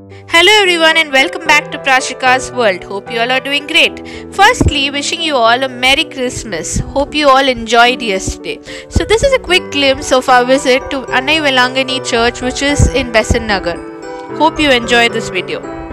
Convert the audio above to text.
Hello everyone and welcome back to Prashika's World. Hope you all are doing great. Firstly, wishing you all a Merry Christmas. Hope you all enjoyed yesterday. So this is a quick glimpse of our visit to Annai Velankanni Church, which is in Besant Nagar. Hope you enjoy this video.